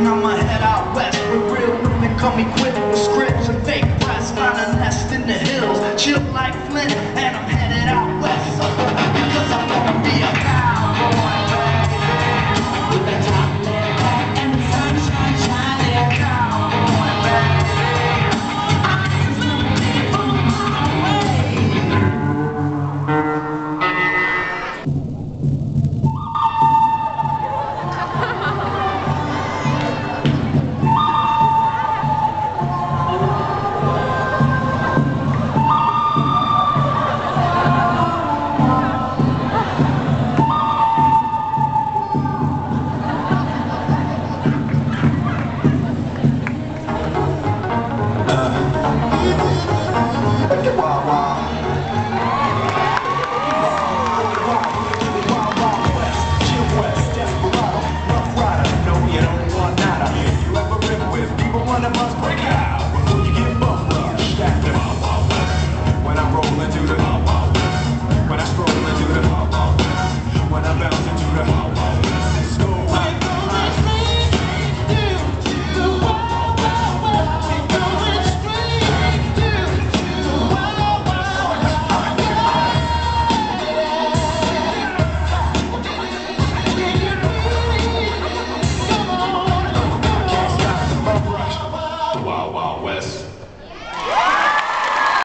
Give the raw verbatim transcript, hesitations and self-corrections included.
and I'ma head out west where real women come equipped with scripts and fake breasts. Find a nest in the hills, chill like Flint.